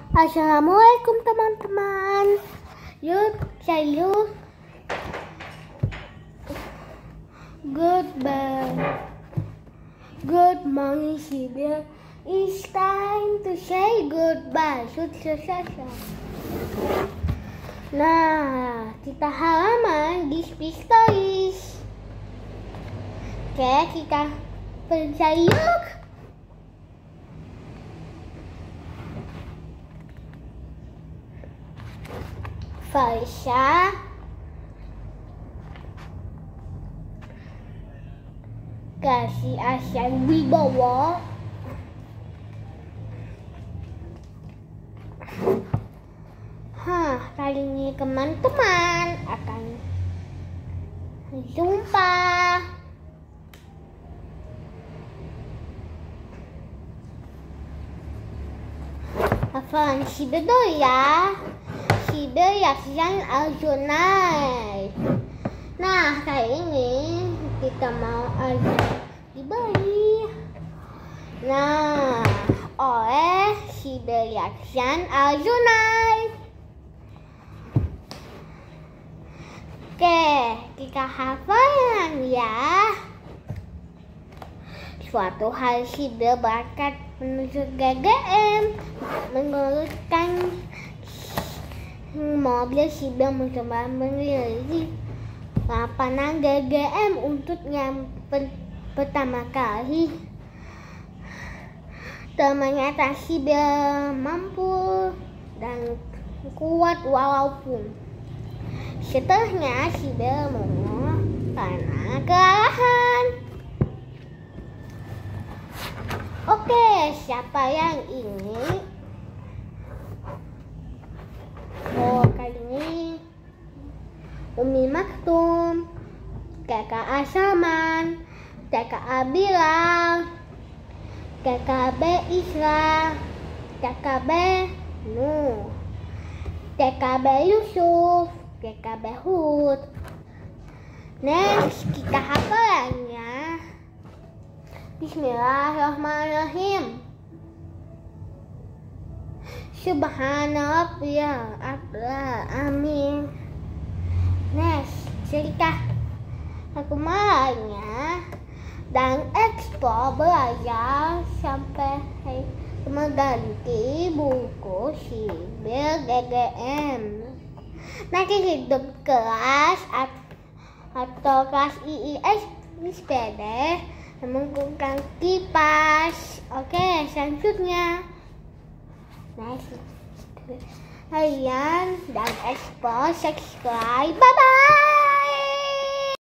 Assalamualaikum teman-teman. Good morning, Sibel. It's time to say goodbye. Nah, kita halaman di Space Toys. Oke, kita pergi yuk. Faisha, kasih Asian Wibowo, kali ini teman-teman akan jumpa Afan si Bedo ya. Sibel Yaksian Aljunai. Nah, kali ini kita mau dibeli. Nah, oleh Sibel Yaksian Aljunai. Oke, kita hafalan ya. Suatu hari Sibel berangkat menuju GGM menguruskan mobil. Sibel mencoba mengelilingi lapangan GGM untuk yang pertama kali. Ternyata Sibel mampu dan kuat walaupun setelahnya Sibel menolak karena kekalahan. Oke, siapa yang ingin? Kali ini Umi Maktum, Kakak Asaman, Kakak Abilal, Kakak B Isra, Kakak B Nuh, Kakak B Yusuf, Kakak B Hud. Next, kita hafalannya. Bismillahirrahmanirrahim. Subhana rabbiyal a'la. Amin. Next, cerita aku malahnya dan ekspor belajar sampai mengganti buku Sibel GGM. Nanti hidup kelas atau kelas IIS di sepeda menggunakan kipas. Oke, selanjutnya kalian dan ekspor subscribe. Bye bye.